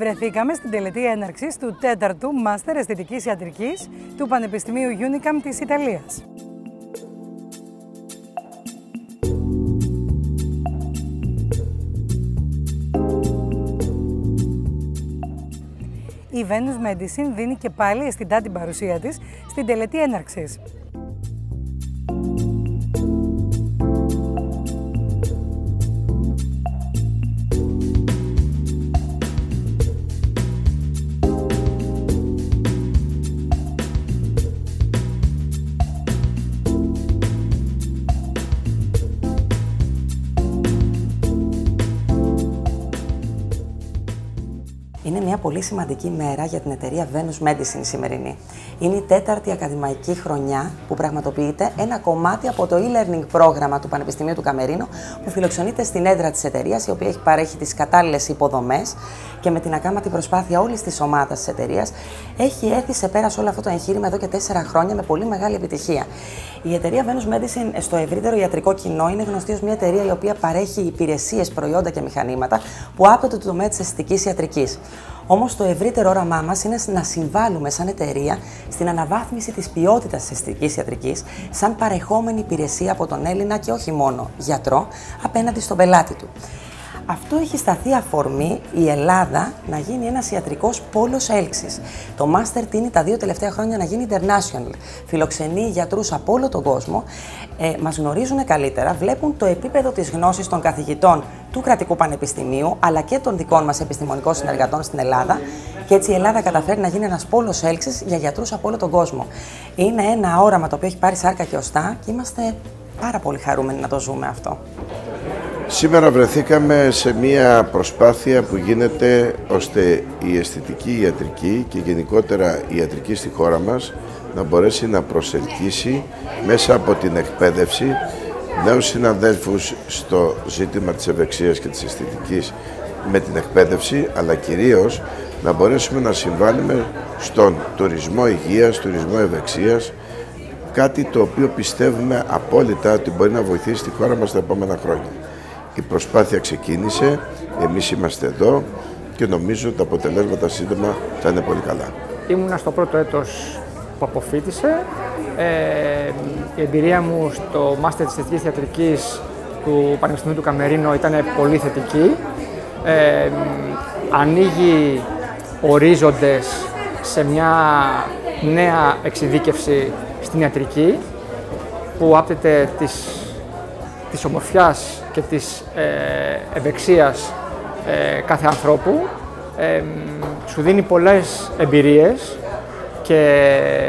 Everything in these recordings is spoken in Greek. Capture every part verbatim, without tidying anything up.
Βρεθήκαμε στην τελετή έναρξης του τέταρτου Μάστερ Αισθητικής Ιατρικής του Πανεπιστημίου Unicam της Ιταλίας. Η Venus Medicine δίνει και πάλι αισθητά την παρουσία της στην τελετή έναρξης. Είναι μια πολύ σημαντική μέρα για την εταιρεία Venus Medicine η σημερινή. Είναι η τέταρτη ακαδημαϊκή χρονιά που πραγματοποιείται ένα κομμάτι από το e-learning πρόγραμμα του Πανεπιστημίου του Καμερίνο που φιλοξενείται στην έδρα της εταιρείας, η οποία έχει παρέχει τις κατάλληλες υποδομές και με την ακάματη προσπάθεια όλης της ομάδας της εταιρείας έχει έρθει σε πέρας όλο αυτό το εγχείρημα εδώ και τέσσερα χρόνια με πολύ μεγάλη επιτυχία. Η εταιρεία Venus Medicine στο ευρύτερο ιατρικό κοινό είναι γνωστή ως μια εταιρεία η οποία παρέχει υπηρεσίες, προϊόντα και μηχανήματα που άπτονται του τομέα της αισθητικής ιατρικής. Όμως το ευρύτερο όραμά μας είναι να συμβάλλουμε σαν εταιρεία στην αναβάθμιση της ποιότητας της αισθητικής ιατρικής σαν παρεχόμενη υπηρεσία από τον Έλληνα και όχι μόνο γιατρό απέναντι στον πελάτη του. Αυτό έχει σταθεί αφορμή η Ελλάδα να γίνει ένας ιατρικός πόλος έλξης. Το Master τείνει τα δύο τελευταία χρόνια να γίνει international. Φιλοξενεί γιατρούς από όλο τον κόσμο, ε, μας γνωρίζουν καλύτερα, βλέπουν το επίπεδο της γνώσης των καθηγητών του Κρατικού Πανεπιστημίου, αλλά και των δικών μας επιστημονικών συνεργατών στην Ελλάδα. Και έτσι η Ελλάδα καταφέρει να γίνει ένας πόλος έλξης για γιατρούς από όλο τον κόσμο. Είναι ένα όραμα το οποίο έχει πάρει σάρκα και οστά και είμαστε πάρα πολύ χαρούμενοι να το ζούμε αυτό. Σήμερα βρεθήκαμε σε μια προσπάθεια που γίνεται ώστε η αισθητική ιατρική και γενικότερα η ιατρική στη χώρα μας να μπορέσει να προσελκύσει μέσα από την εκπαίδευση νέους συναδέλφους στο ζήτημα της ευεξίας και της αισθητικής με την εκπαίδευση, αλλά κυρίως να μπορέσουμε να συμβάλλουμε στον τουρισμό υγείας, τουρισμό ευεξίας, κάτι το οποίο πιστεύουμε απόλυτα ότι μπορεί να βοηθήσει τη χώρα μας τα επόμενα χρόνια. Η προσπάθεια ξεκίνησε, εμείς είμαστε εδώ και νομίζω ότι τα αποτελέσματα σύντομα θα είναι πολύ καλά. Ήμουνα στο πρώτο έτος που αποφοίτησε. Ε, η εμπειρία μου στο Μάστερ της Αισθητικής Ιατρικής του Πανεπιστημίου του Καμερίνο ήταν πολύ θετική. Ε, ανοίγει ορίζοντες σε μια νέα εξειδίκευση στην ιατρική που άπτεται της, της ομορφιάς και της ε, ευεξίας ε, κάθε ανθρώπου. Ε, σου δίνει πολλές εμπειρίες και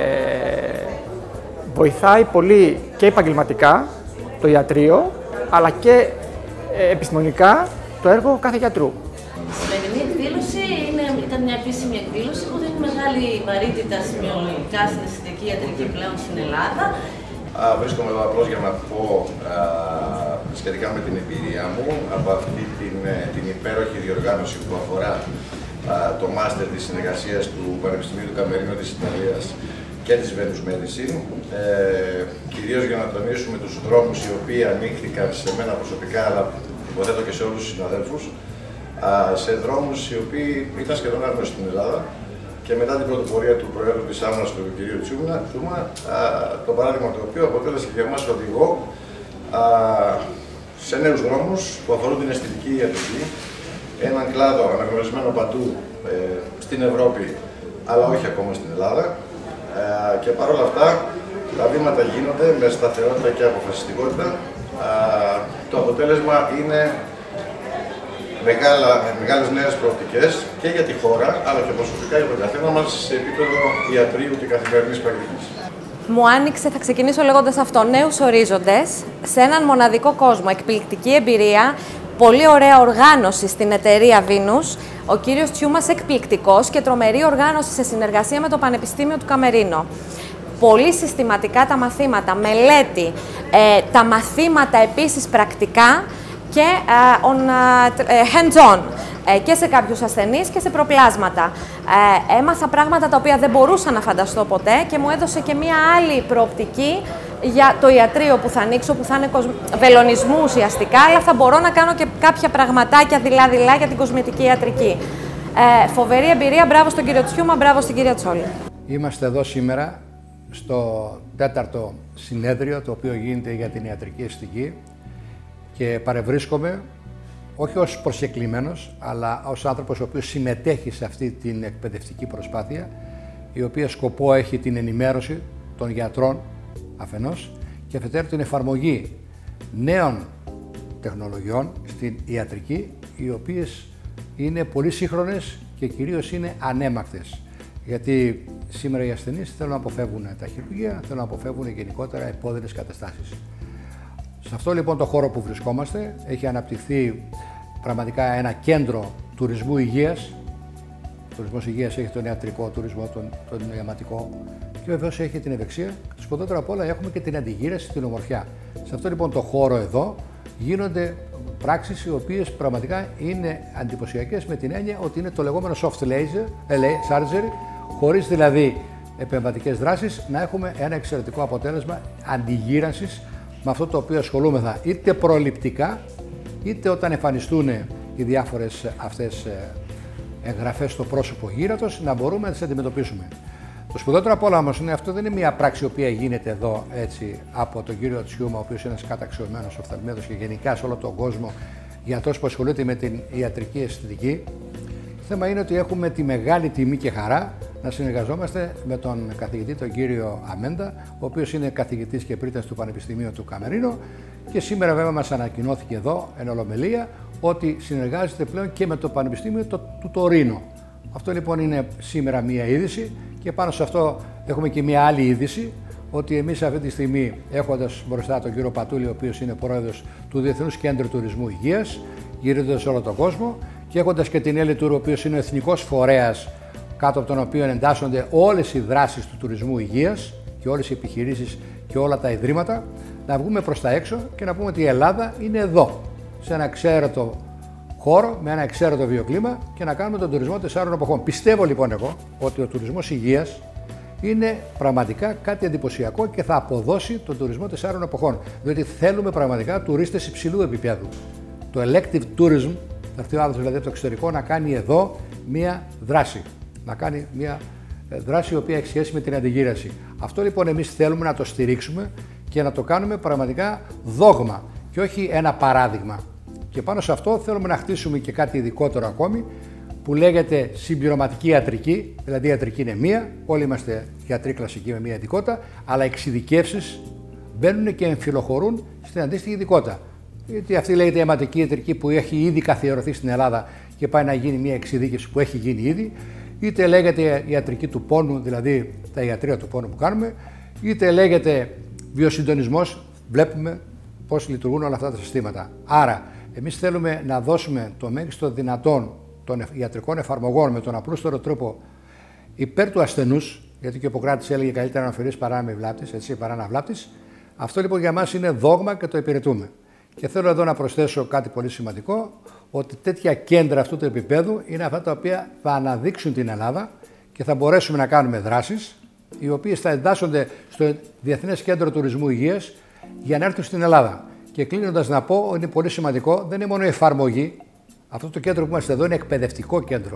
βοηθάει πολύ και επαγγελματικά το ιατρείο, αλλά και ε, επιστημονικά το έργο κάθε γιατρού. Η σημερινή εκδήλωση είναι, ήταν μια επίσημη εκδήλωση που δίνει μεγάλη βαρύτητα σημειολογικά στην αισθητική ιατρική πλέον στην Ελλάδα. Α, βρίσκομαι εδώ απλώς για να πω α, σχετικά με την εμπειρία μου από αυτή την, την υπέροχη διοργάνωση που αφορά α, το μάστερ της συνεργασίας του Πανεπιστημίου του Καμερίνο της Ιταλίας και της Venus Medicine. Ε, κυρίως για να τονίσουμε τους δρόμους οι οποίοι ανοίχθηκαν σε μένα προσωπικά, αλλά υποθέτω και σε όλους τους συναδέλφους, α, σε δρόμους οι οποίοι ήταν σχεδόν άγνωστοι στην Ελλάδα. Και μετά την πρωτοπορία του Προέδρου της Άμυνας, του κ. Τσούμα, το παράδειγμα το οποίο αποτέλεσε για μας οδηγό α, σε νέους δρόμους που αφορούν την αισθητική ιατρική, έναν κλάδο αναγνωρισμένο παντού ε, στην Ευρώπη, αλλά όχι ακόμα στην Ελλάδα. Ε, και παρόλα αυτά, τα βήματα γίνονται με σταθερότητα και αποφασιστικότητα. Α, το αποτέλεσμα είναι Μεγάλα, μεγάλες νέες προοπτικές και για τη χώρα, αλλά και προσωπικά για τον καθένα μας σε επίπεδο ιατρείου και καθημερινής πρακτικής. Μου άνοιξε, θα ξεκινήσω λέγοντας αυτό, νέους ορίζοντες σε έναν μοναδικό κόσμο, εκπληκτική εμπειρία, πολύ ωραία οργάνωση στην εταιρεία Venus, ο κύριος Τσιούμας εκπληκτικός και τρομερή οργάνωση σε συνεργασία με το Πανεπιστήμιο του Καμερίνο. Πολύ συστηματικά τα μαθήματα, μελέτη, ε, τα μαθήματα επίσης πρακτικά, και uh, on, uh, hands-on uh, και σε κάποιους ασθενείς και σε προπλάσματα. Uh, έμαθα πράγματα τα οποία δεν μπορούσα να φανταστώ ποτέ και μου έδωσε και μία άλλη προοπτική για το ιατρείο που θα ανοίξω, που θα είναι βελονισμού ουσιαστικά, αλλά θα μπορώ να κάνω και κάποια πραγματάκια δειλά-δειλά για την κοσμητική ιατρική. Ε, φοβερή εμπειρία. Μπράβο στον κύριο Τσιούμα, μπράβο στην κυρία Τσόλη. Είμαστε εδώ σήμερα στο τέταρτο συνέδριο το οποίο γίνεται για την ιατρική αισθητική και παρευρίσκομαι όχι ως προσκεκλημένος, αλλά ως άνθρωπος ο οποίος συμμετέχει σε αυτή την εκπαιδευτική προσπάθεια, η οποία σκοπό έχει την ενημέρωση των γιατρών αφενός και αφετέρου την εφαρμογή νέων τεχνολογιών στην ιατρική, οι οποίες είναι πολύ σύγχρονες και κυρίως είναι ανέμακτες. Γιατί σήμερα οι ασθενείς θέλουν να αποφεύγουν τα χειρουργεία, θέλουν να αποφεύγουν γενικότερα επώδυνες καταστάσεις. Σε αυτό λοιπόν το χώρο που βρισκόμαστε έχει αναπτυχθεί πραγματικά ένα κέντρο τουρισμού υγείας. Ο τουρισμός υγείας έχει τον ιατρικό τουρισμό, τον, τον ιαματικό και βεβαίως έχει την ευεξία. Το σπουδαιότερο απ' όλα έχουμε και την αντιγύραση, την ομορφιά. Σε αυτό λοιπόν το χώρο εδώ γίνονται πράξεις οι οποίες πραγματικά είναι εντυπωσιακές με την έννοια ότι είναι το λεγόμενο soft laser, surgery, χωρίς δηλαδή επεμβατικές δράσεις, να έχουμε ένα εξαιρετικό αποτέλεσμα αντιγύρανσης με αυτό το οποίο ασχολούμεθα είτε προληπτικά, είτε όταν εμφανιστούν οι διάφορες αυτές εγγραφές στο πρόσωπο γύρατος, να μπορούμε να τις αντιμετωπίσουμε. Το σπουδαιότερο απ' όλα όμως είναι αυτό δεν είναι μια πράξη η οποία γίνεται εδώ έτσι από τον κύριο Τσιούμα, ο οποίος είναι ένας καταξιωμένος οφθαλμίατρος και γενικά σε όλο τον κόσμο γιατρός που ασχολείται με την ιατρική αισθητική. Το θέμα είναι ότι έχουμε τη μεγάλη τιμή και χαρά να συνεργαζόμαστε με τον καθηγητή, τον κύριο Αμέντα, ο οποίος είναι καθηγητής και πρίτανης του Πανεπιστημίου του Καμερίνο και σήμερα βέβαια μας ανακοινώθηκε εδώ εν ολομελία ότι συνεργάζεται πλέον και με το Πανεπιστήμιο του Τωρίνο. Αυτό λοιπόν είναι σήμερα μία είδηση και πάνω σε αυτό έχουμε και μία άλλη είδηση ότι εμείς αυτή τη στιγμή έχοντας μπροστά τον κύριο Πατούλη, ο οποίος είναι πρόεδρος του Διεθνούς Κέντρου Τουρισμού Υγείας, γυρίζοντας σε όλο τον κόσμο και έχοντας και την Έλλη Τουρ, ο οποίος είναι ο εθνικός φορέας κάτω από τον οποίο εντάσσονται όλες οι δράσεις του τουρισμού υγείας και όλες οι επιχειρήσεις και όλα τα ιδρύματα, να βγούμε προς τα έξω και να πούμε ότι η Ελλάδα είναι εδώ, σε ένα εξαίρετο χώρο, με ένα εξαίρετο βιοκλίμα και να κάνουμε τον τουρισμό τεσσάρων εποχών. Πιστεύω λοιπόν εγώ ότι ο τουρισμός υγείας είναι πραγματικά κάτι εντυπωσιακό και θα αποδώσει τον τουρισμό τεσσάρων εποχών. Διότι θέλουμε πραγματικά τουρίστες υψηλού επίπεδου. Το elective tourism, θα έρθει ο άλλος δηλαδή από το εξωτερικό να κάνει εδώ μία δράση. Να κάνει μία δράση η οποία έχει σχέση με την αντιγύραση. Αυτό λοιπόν εμείς θέλουμε να το στηρίξουμε και να το κάνουμε πραγματικά δόγμα και όχι ένα παράδειγμα. Και πάνω σε αυτό θέλουμε να χτίσουμε και κάτι ειδικότερο ακόμη που λέγεται συμπληρωματική ιατρική, δηλαδή η ιατρική είναι μία, όλοι είμαστε γιατροί κλασικοί με μία ειδικότητα, αλλά εξειδικεύσεις μπαίνουν και εμφυλοχωρούν στην αντίστοιχη ειδικότητα. Γιατί αυτή λέγεται ιαματική ιατρική που έχει ήδη καθιερωθεί στην Ελλάδα και πάει να γίνει μία εξειδίκευση που έχει γίνει ήδη, είτε λέγεται ιατρική του πόνου, δηλαδή τα ιατρία του πόνου που κάνουμε, είτε λέγεται βιοσυντονισμός, βλέπουμε πώς λειτουργούν όλα αυτά τα συστήματα. Άρα, εμείς θέλουμε να δώσουμε το μέγιστο δυνατόν των ιατρικών εφαρμογών με τον απλούστερο τρόπο υπέρ του ασθενούς, γιατί και ο Ιπποκράτης έλεγε καλύτερα να αφαιρείς παρά να με βλάπτεις, έτσι, παρά να βλάπτεις. Αυτό λοιπόν για μας είναι δόγμα και το υπηρετούμε. Και θέλω εδώ να προσθέσω κάτι πολύ σημαντικό, ότι τέτοια κέντρα αυτού του επίπεδου είναι αυτά τα οποία θα αναδείξουν την Ελλάδα και θα μπορέσουμε να κάνουμε δράσεις, οι οποίες θα εντάσσονται στο Διεθνές Κέντρο Τουρισμού Υγείας για να έρθουν στην Ελλάδα. Και κλείνοντας να πω, είναι πολύ σημαντικό, δεν είναι μόνο η εφαρμογή. Αυτό το κέντρο που είμαστε εδώ είναι εκπαιδευτικό κέντρο.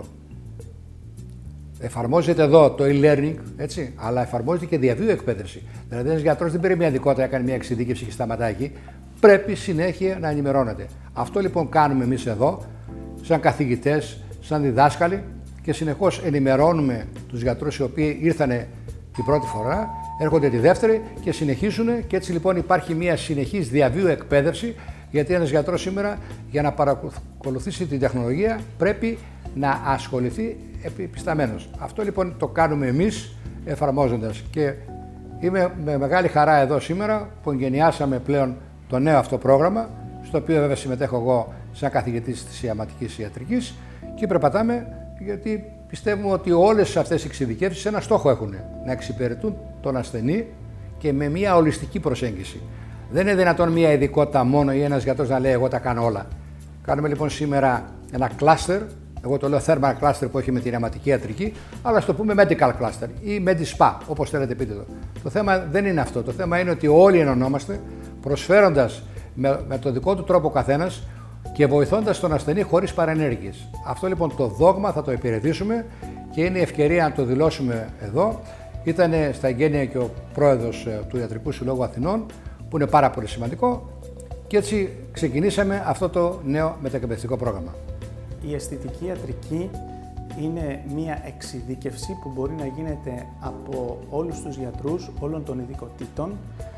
Εφαρμόζεται εδώ το e-learning, έτσι, αλλά εφαρμόζεται και διαβίου εκπαίδευση. Δηλαδή, ένας γιατρός δεν πήρε μια ειδικότητα, έκανε μια εξειδίκευση και σταματάει εκεί. Πρέπει συνέχεια να ενημερώνεται. Αυτό λοιπόν κάνουμε εμείς εδώ, σαν καθηγητές, σαν διδάσκαλοι και συνεχώς ενημερώνουμε τους γιατρούς οι οποίοι ήρθανε την πρώτη φορά, έρχονται τη δεύτερη και συνεχίζουν και έτσι λοιπόν υπάρχει μια συνεχής διαβίου εκπαίδευση γιατί ένας γιατρός σήμερα για να παρακολουθήσει την τεχνολογία πρέπει να ασχοληθεί επισταμένος. Αυτό λοιπόν το κάνουμε εμείς εφαρμόζοντας και είμαι με μεγάλη χαρά εδώ σήμερα που εγκαινιάσαμε πλέον το νέο αυτό πρόγραμμα στο οποίο βέβαια συμμετέχω εγώ σαν καθηγητής της ιαματικής ιατρικής και περπατάμε γιατί πιστεύουμε ότι όλες αυτές οι εξειδικεύσεις ένα στόχο έχουν, να εξυπηρετούν τον ασθενή και με μια ολιστική προσέγγιση. Δεν είναι δυνατόν μια ειδικότητα μόνο ή ένας γιατρός να λέει εγώ τα κάνω όλα. Κάνουμε λοιπόν σήμερα ένα cluster, εγώ το λέω thermal cluster που έχει με την ιαματική ιατρική, αλλά στο πούμε medical cluster ή medispa, όπως θέλετε πείτε το. Το θέμα δεν είναι αυτό, το θέμα είναι ότι όλοι ενωνόμαστε προσφέροντας με, με το δικό του τρόπο ο καθένας και βοηθώντας τον ασθενή χωρίς παρενέργειες. Αυτό λοιπόν το δόγμα θα το υπηρετήσουμε και είναι η ευκαιρία να το δηλώσουμε εδώ. Ήταν στα εγγένεια και ο πρόεδρος του Ιατρικού Συλλόγου Αθηνών, που είναι πάρα πολύ σημαντικό, και έτσι ξεκινήσαμε αυτό το νέο μετακαπαιδευτικό πρόγραμμα. Η αισθητική ιατρική είναι μία εξειδίκευση που μπορεί να γίνεται από όλους τους γιατρούς, όλων των ειδικοτήτων.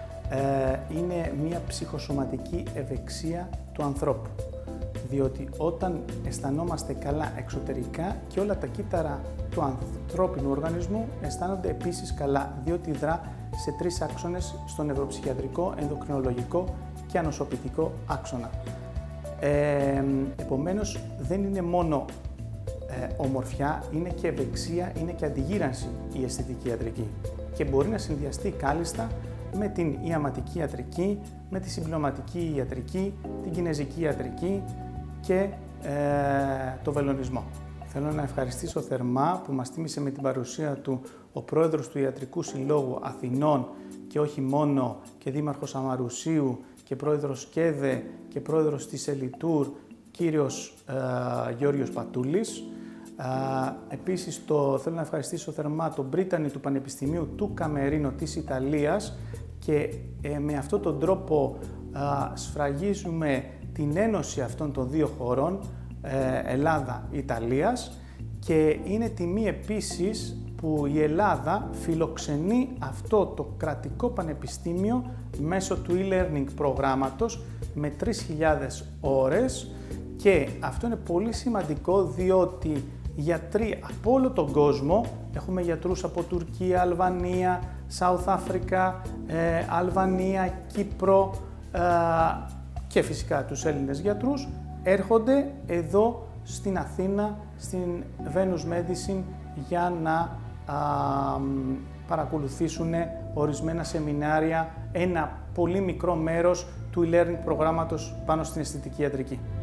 Είναι μία ψυχοσωματική ευεξία του ανθρώπου. Διότι όταν αισθανόμαστε καλά εξωτερικά και όλα τα κύτταρα του ανθρώπινου οργανισμού αισθάνονται επίσης καλά, διότι δρά σε τρεις άξονες: στο νευροψυχιατρικό, ενδοκρινολογικό και ανοσοποιητικό άξονα. Ε, επομένως, δεν είναι μόνο ε, ομορφιά, είναι και ευεξία, είναι και αντιγύρανση η αισθητική ιατρική και μπορεί να συνδυαστεί κάλλιστα με την ιαματική ιατρική, με τη συμπληρωματική ιατρική, την κινεζική ιατρική και ε, το βελονισμό. Θέλω να ευχαριστήσω θερμά που μας τίμησε με την παρουσία του ο πρόεδρος του Ιατρικού Συλλόγου Αθηνών και όχι μόνο, και δήμαρχος Αμαρουσίου και πρόεδρος ΚΕΔΕ και πρόεδρος της Ελιτούρ, κύριος ε, Γιώργος Πατούλης. Ε, επίσης το, θέλω να ευχαριστήσω θερμά τον πρίτανη του Πανεπιστημίου του Καμερίνο της Ιταλίας και ε, με αυτόν τον τρόπο ε, σφραγίζουμε την ένωση αυτών των δύο χωρών, ε, Ελλάδα-Ιταλίας, και είναι τιμή επίσης που η Ελλάδα φιλοξενεί αυτό το κρατικό πανεπιστήμιο μέσω του e-learning προγράμματος με τρεις χιλιάδες ώρες, και αυτό είναι πολύ σημαντικό διότι γιατροί από όλο τον κόσμο, έχουμε γιατρούς από Τουρκία, Αλβανία, South Africa, ε, Αλβανία, Κύπρο ε, και φυσικά τους Έλληνες γιατρούς, έρχονται εδώ στην Αθήνα, στην Venus Medicine, για να α, παρακολουθήσουν ορισμένα σεμινάρια, ένα πολύ μικρό μέρος του e-learning προγράμματος πάνω στην αισθητική ιατρική.